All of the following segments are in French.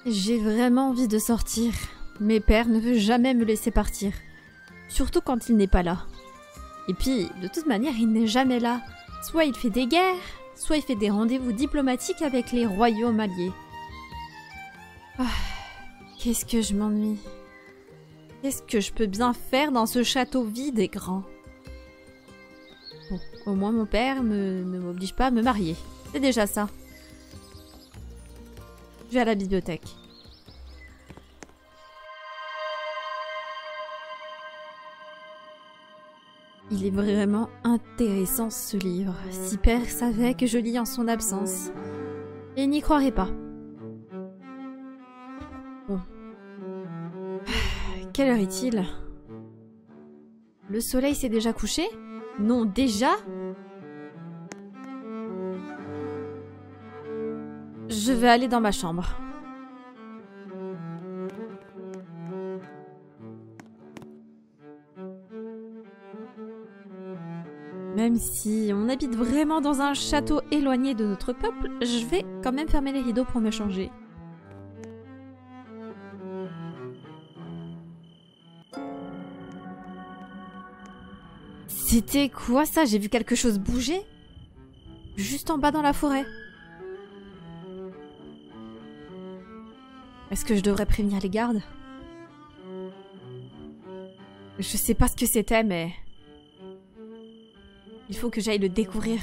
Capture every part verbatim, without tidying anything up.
J'ai vraiment envie de sortir, mais père ne veut jamais me laisser partir. Surtout quand il n'est pas là. Et puis, de toute manière, il n'est jamais là. Soit il fait des guerres, soit il fait des rendez-vous diplomatiques avec les royaumes alliés. Ah, qu'est-ce que je m'ennuie. Qu'est-ce que je peux bien faire dans ce château vide et grand? Bon, au moins mon père me, ne m'oblige pas à me marier. C'est déjà ça. Je vais à la bibliothèque. Il est vraiment intéressant ce livre. Si père savait que je lis en son absence. Et il n'y croirait pas. Bon. Quelle heure est-il? Le soleil s'est déjà couché? Non, déjà? Je vais aller dans ma chambre. Même si on habite vraiment dans un château éloigné de notre peuple, je vais quand même fermer les rideaux pour me changer. C'était quoi ça? J'ai vu quelque chose bouger? Juste en bas dans la forêt. Est-ce que je devrais prévenir les gardes? Je sais pas ce que c'était, mais... il faut que j'aille le découvrir.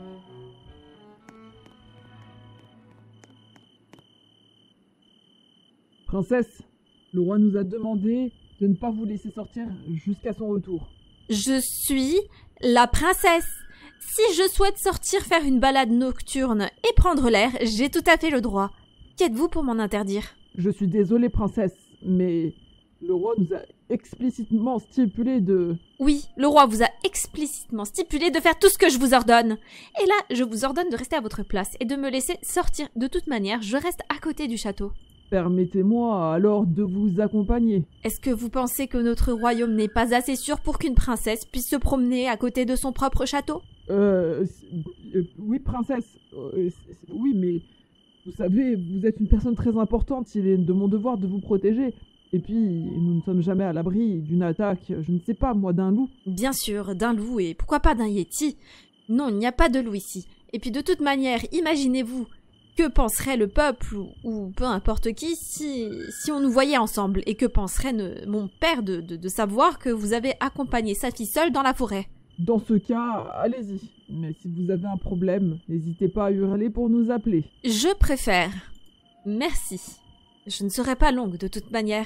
Princesse, le roi nous a demandé de ne pas vous laisser sortir jusqu'à son retour. Je suis la princesse. Si je souhaite sortir faire une balade nocturne et prendre l'air, j'ai tout à fait le droit. Qu'êtes-vous pour m'en interdire? Je suis désolée, princesse, mais le roi nous a explicitement stipulé de... Oui, le roi vous a explicitement stipulé de faire tout ce que je vous ordonne. Et là, je vous ordonne de rester à votre place et de me laisser sortir. De toute manière, je reste à côté du château. Permettez-moi alors de vous accompagner. Est-ce que vous pensez que notre royaume n'est pas assez sûr pour qu'une princesse puisse se promener à côté de son propre château? Euh... euh oui, princesse. Euh, oui, mais... vous savez, vous êtes une personne très importante. Il est de mon devoir de vous protéger. Et puis, nous ne sommes jamais à l'abri d'une attaque, je ne sais pas, moi, d'un loup. Bien sûr, d'un loup, et pourquoi pas d'un yéti? Non, il n'y a pas de loup ici. Et puis de toute manière, imaginez-vous, que penserait le peuple, ou, ou peu importe qui, si, si on nous voyait ensemble? Et que penserait ne, mon père de, de, de savoir que vous avez accompagné sa fille seule dans la forêt? Dans ce cas, allez-y. Mais si vous avez un problème, n'hésitez pas à hurler pour nous appeler. Je préfère. Merci. Je ne serai pas longue de toute manière.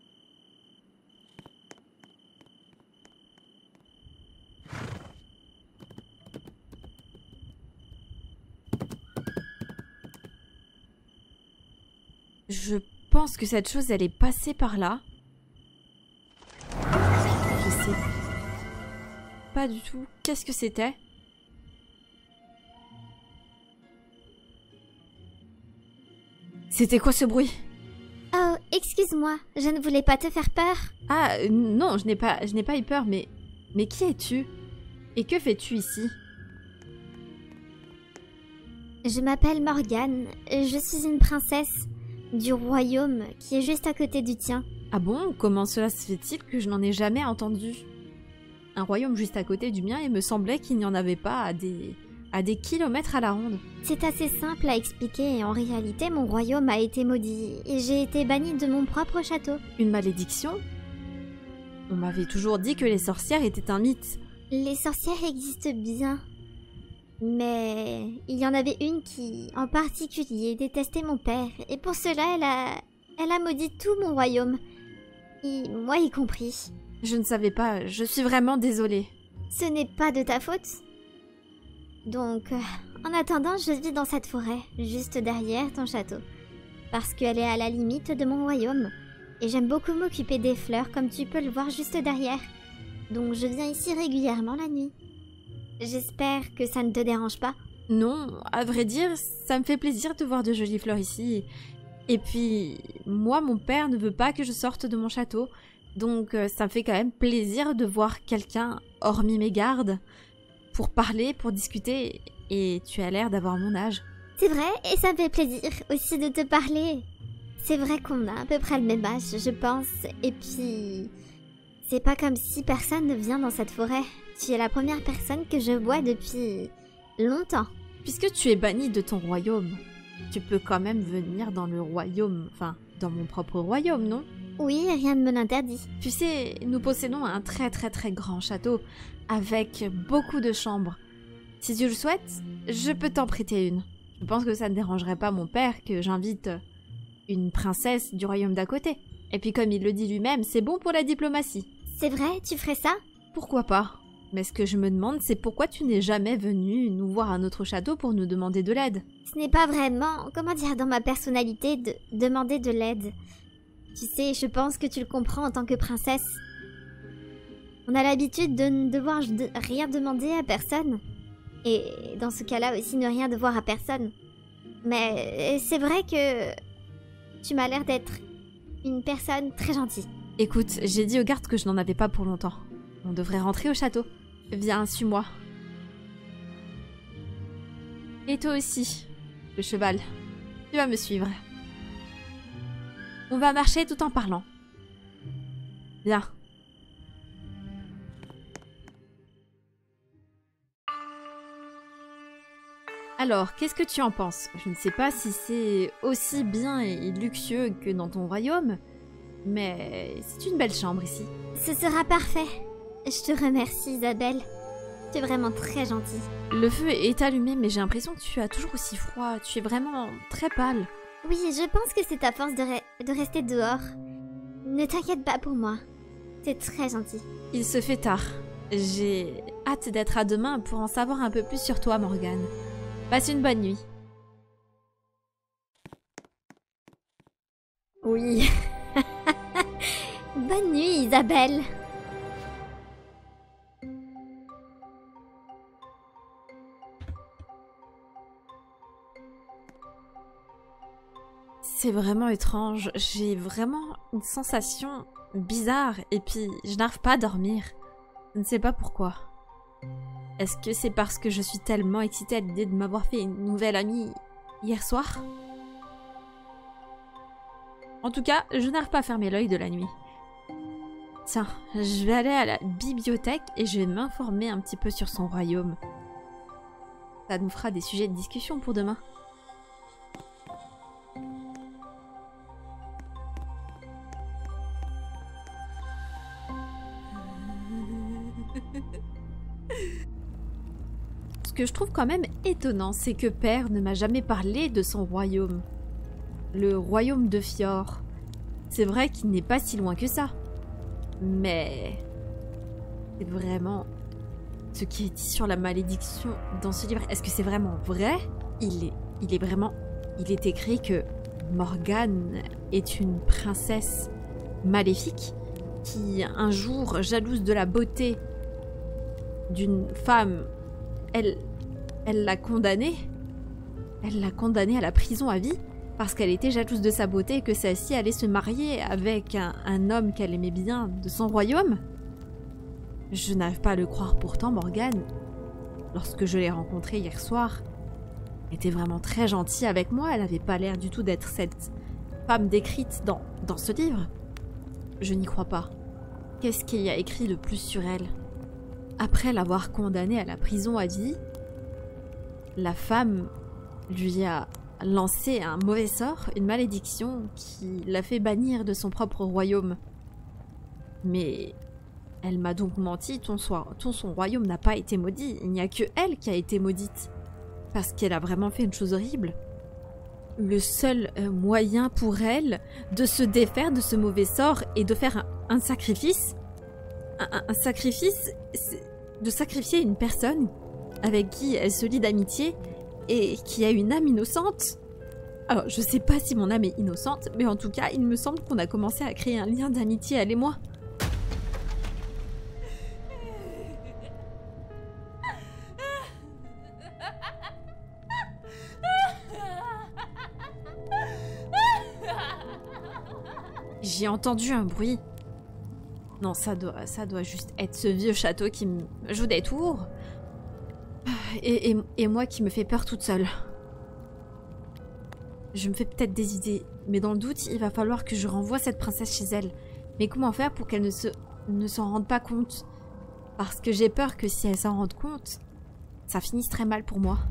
Je pense que cette chose, elle est passée par là. Je sais pas du tout. Qu'est-ce que c'était? C'était quoi ce bruit? Oh, excuse-moi, je ne voulais pas te faire peur. Ah, euh, non, je n'ai pas, je n'ai pas eu peur, mais... Mais qui es-tu? Et que fais-tu ici? Je m'appelle Morgane, je suis une princesse du royaume qui est juste à côté du tien. Ah bon? Comment cela se fait-il que je n'en ai jamais entendu? Un royaume juste à côté du mien, il me semblait qu'il n'y en avait pas à des... à des kilomètres à la ronde. C'est assez simple à expliquer et en réalité mon royaume a été maudit et j'ai été bannie de mon propre château. Une malédiction? On m'avait toujours dit que les sorcières étaient un mythe. Les sorcières existent bien. Mais il y en avait une qui, en particulier, détestait mon père et pour cela elle a... elle a maudit tout mon royaume. Et moi y compris. Je ne savais pas, je suis vraiment désolée. Ce n'est pas de ta faute. Donc, euh, en attendant, je vis dans cette forêt, juste derrière ton château. Parce qu'elle est à la limite de mon royaume. Et j'aime beaucoup m'occuper des fleurs, comme tu peux le voir juste derrière. Donc je viens ici régulièrement la nuit. J'espère que ça ne te dérange pas. Non, à vrai dire, ça me fait plaisir de voir de jolies fleurs ici. Et puis, moi, mon père ne veut pas que je sorte de mon château. Donc euh, ça me fait quand même plaisir de voir quelqu'un, hormis mes gardes, pour parler, pour discuter, et tu as l'air d'avoir mon âge. C'est vrai, et ça me fait plaisir aussi de te parler. C'est vrai qu'on a à peu près le même âge, je pense. Et puis... c'est pas comme si personne ne vient dans cette forêt. Tu es la première personne que je vois depuis... longtemps. Puisque tu es banni de ton royaume, tu peux quand même venir dans le royaume... enfin, dans mon propre royaume, non? Oui, rien ne me l'interdit. Tu sais, nous possédons un très très très grand château, avec beaucoup de chambres. Si tu le souhaites, je peux t'en prêter une. Je pense que ça ne dérangerait pas mon père que j'invite une princesse du royaume d'à côté. Et puis comme il le dit lui-même, c'est bon pour la diplomatie. C'est vrai, tu ferais ça? Pourquoi pas? Mais ce que je me demande, c'est pourquoi tu n'es jamais venu nous voir à notre château pour nous demander de l'aide. Ce n'est pas vraiment, comment dire, dans ma personnalité de demander de l'aide. Tu sais, je pense que tu le comprends en tant que princesse. On a l'habitude de ne devoir de rien demander à personne. Et dans ce cas-là aussi, ne rien devoir à personne. Mais c'est vrai que tu m'as l'air d'être une personne très gentille. Écoute, j'ai dit aux gardes que je n'en avais pas pour longtemps. On devrait rentrer au château. Viens, suis-moi. Et toi aussi, le cheval. Tu vas me suivre. On va marcher tout en parlant. Viens. Alors, qu'est-ce que tu en penses? Je ne sais pas si c'est aussi bien et luxueux que dans ton royaume, mais c'est une belle chambre ici. Ce sera parfait. Je te remercie, Isabelle. Tu es vraiment très gentille. Le feu est allumé, mais j'ai l'impression que tu as toujours aussi froid. Tu es vraiment très pâle. Oui, je pense que c'est à force de, re de rester dehors. Ne t'inquiète pas pour moi. C'est très gentil. Il se fait tard. J'ai hâte d'être à demain pour en savoir un peu plus sur toi, Morgane. Passe une bonne nuit. Oui. Bonne nuit, Isabelle. C'est vraiment étrange. J'ai vraiment une sensation bizarre et puis je n'arrive pas à dormir. Je ne sais pas pourquoi. Est-ce que c'est parce que je suis tellement excitée à l'idée de m'avoir fait une nouvelle amie hier soir? En tout cas, je n'arrive pas à fermer l'œil de la nuit. Tiens, je vais aller à la bibliothèque et je vais m'informer un petit peu sur son royaume. Ça nous fera des sujets de discussion pour demain. Ce que je trouve quand même étonnant, c'est que Père ne m'a jamais parlé de son royaume. Le royaume de Fjord. C'est vrai qu'il n'est pas si loin que ça. Mais... c'est vraiment... ce qui est dit sur la malédiction dans ce livre. Est-ce que c'est vraiment vrai? Il est, il est vraiment... il est écrit que Morgane est une princesse maléfique qui, un jour, jalouse de la beauté d'une femme, elle elle l'a condamnée. Elle l'a condamnée à la prison à vie parce qu'elle était jalouse de sa beauté et que celle-ci allait se marier avec un, un homme qu'elle aimait bien de son royaume. Je n'arrive pas à le croire pourtant, Morgane. Lorsque je l'ai rencontrée hier soir, elle était vraiment très gentille avec moi. Elle n'avait pas l'air du tout d'être cette femme décrite dans, dans ce livre. Je n'y crois pas. Qu'est-ce qu'il y a écrit de plus sur elle? Après l'avoir condamnée à la prison à vie, la femme lui a lancé un mauvais sort, une malédiction qui l'a fait bannir de son propre royaume. Mais elle m'a donc menti, ton, soir, ton son royaume n'a pas été maudit, il n'y a que elle qui a été maudite. Parce qu'elle a vraiment fait une chose horrible. Le seul euh, moyen pour elle de se défaire de ce mauvais sort et de faire un, un sacrifice, un, un, un sacrifice, de sacrifier une personne avec qui elle se lie d'amitié et qui a une âme innocente. Alors, je sais pas si mon âme est innocente, mais en tout cas, il me semble qu'on a commencé à créer un lien d'amitié, elle et moi. J'ai entendu un bruit. Non, ça doit, ça doit juste être ce vieux château qui me joue des tours. Et, et, et moi qui me fais peur toute seule. Je me fais peut-être des idées, mais dans le doute, il va falloir que je renvoie cette princesse chez elle. Mais comment faire pour qu'elle ne se, ne s'en rende pas compte? Parce que j'ai peur que si elle s'en rende compte, ça finisse très mal pour moi.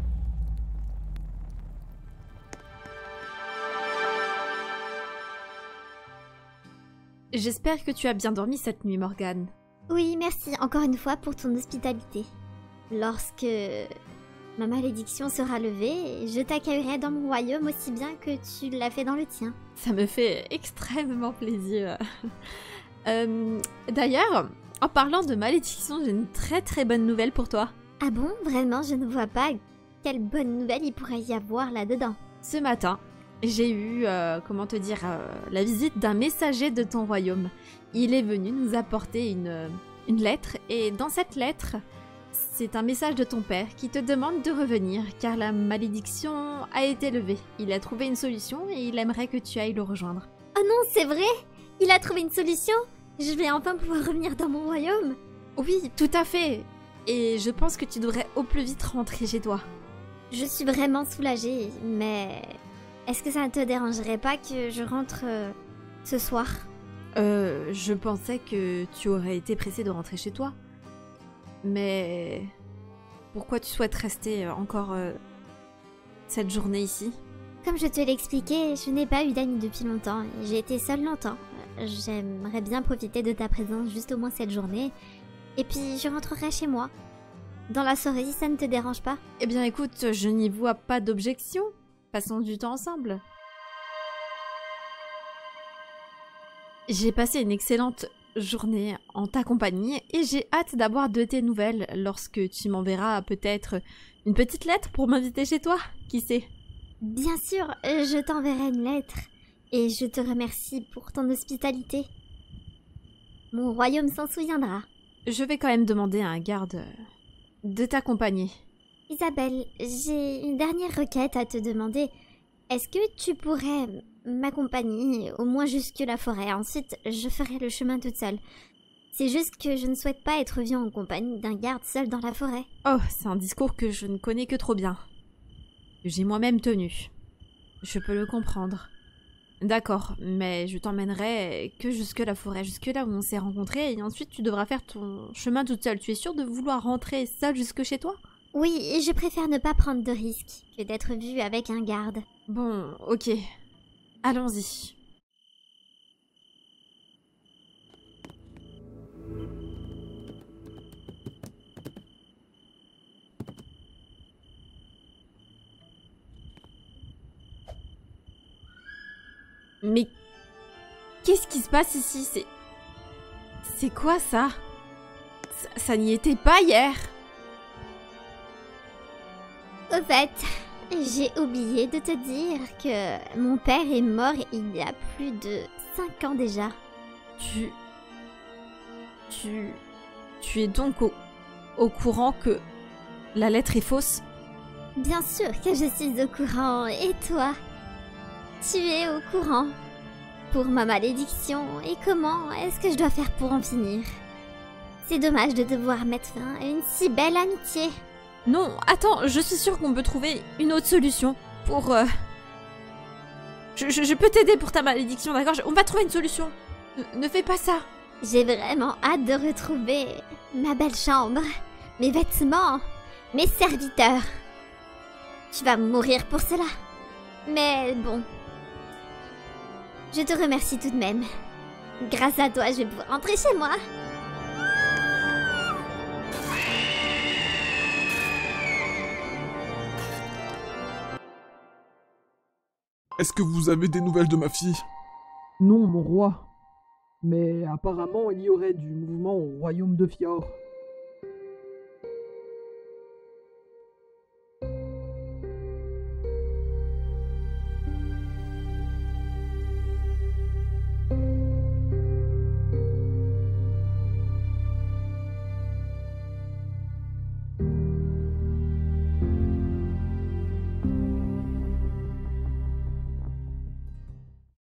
J'espère que tu as bien dormi cette nuit, Morgane. Oui, merci encore une fois pour ton hospitalité. Lorsque ma malédiction sera levée, je t'accueillerai dans mon royaume aussi bien que tu l'as fait dans le tien. Ça me fait extrêmement plaisir. euh, D'ailleurs, en parlant de malédiction, j'ai une très très bonne nouvelle pour toi. Ah bon? Vraiment, je ne vois pas quelle bonne nouvelle il pourrait y avoir là-dedans. Ce matin, j'ai eu, euh, comment te dire, euh, la visite d'un messager de ton royaume. Il est venu nous apporter une, une lettre, et dans cette lettre, c'est un message de ton père qui te demande de revenir, car la malédiction a été levée. Il a trouvé une solution et il aimerait que tu ailles le rejoindre. Oh non, c'est vrai? Il a trouvé une solution? Je vais enfin pouvoir revenir dans mon royaume? Oui, tout à fait. Et je pense que tu devrais au plus vite rentrer chez toi. Je suis vraiment soulagée, mais... Est-ce que ça ne te dérangerait pas que je rentre euh, ce soir? Euh, je pensais que tu aurais été pressée de rentrer chez toi. Mais... Pourquoi tu souhaites rester encore euh, cette journée ici? Comme je te l'ai expliqué, je n'ai pas eu d'amis depuis longtemps. J'ai été seule longtemps. J'aimerais bien profiter de ta présence juste au moins cette journée. Et puis je rentrerai chez moi. Dans la soirée, si ça ne te dérange pas. Eh bien écoute, je n'y vois pas d'objection. Passons du temps ensemble. J'ai passé une excellente journée en ta compagnie et j'ai hâte d'avoir de tes nouvelles lorsque tu m'enverras peut-être une petite lettre pour m'inviter chez toi, qui sait? Bien sûr, je t'enverrai une lettre et je te remercie pour ton hospitalité. Mon royaume s'en souviendra. Je vais quand même demander à un garde de t'accompagner. Isabelle, j'ai une dernière requête à te demander. Est-ce que tu pourrais m'accompagner au moins jusque la forêt? Ensuite, je ferai le chemin toute seule. C'est juste que je ne souhaite pas être vue en compagnie d'un garde seul dans la forêt. Oh, c'est un discours que je ne connais que trop bien. J'ai moi-même tenu. Je peux le comprendre. D'accord, mais je t'emmènerai que jusque la forêt, jusque là où on s'est rencontrés, et ensuite tu devras faire ton chemin toute seule. Tu es sûre de vouloir rentrer seule jusque chez toi? Oui, et je préfère ne pas prendre de risques que d'être vue avec un garde. Bon, ok. Allons-y. Mais qu'est-ce qui se passe ici? C'est... C'est quoi ça? Ça, ça n'y était pas hier. Au fait, j'ai oublié de te dire que mon père est mort il y a plus de cinq ans déjà. Tu... Tu... Tu es donc au, au courant que la lettre est fausse? Bien sûr que je suis au courant, et toi? Tu es au courant? Pour ma malédiction, et comment est-ce que je dois faire pour en finir? C'est dommage de devoir mettre fin à une si belle amitié. Non, attends, je suis sûre qu'on peut trouver une autre solution pour... Euh... Je, je, je peux t'aider pour ta malédiction, d'accord? On va trouver une solution. Ne, ne fais pas ça. J'ai vraiment hâte de retrouver ma belle chambre, mes vêtements, mes serviteurs. Tu vas mourir pour cela. Mais bon... Je te remercie tout de même. Grâce à toi, je vais pouvoir rentrer chez moi. Est-ce que vous avez des nouvelles de ma fille? Non, mon roi. Mais apparemment, il y aurait du mouvement au royaume de Fjord.